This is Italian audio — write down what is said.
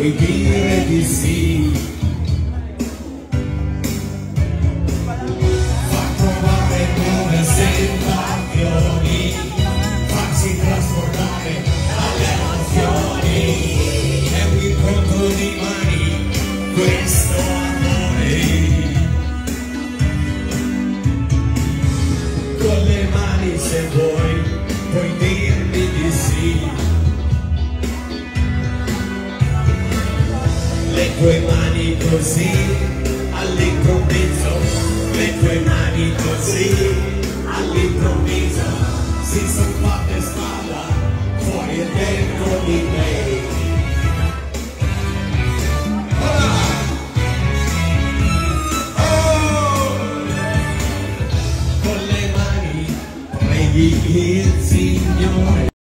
puoi dire di sì. Fa trovare nuove sensazioni, farsi trasformare dalle emozioni. È un incontro di mani, questo amore. Con le mani se vuoi, puoi dirmi di sì. Le tue mani così, all'improvviso, le tue mani così, all'improvviso, si son fatte strada, fuori e dentro di me. Con le mani preghi il Signore.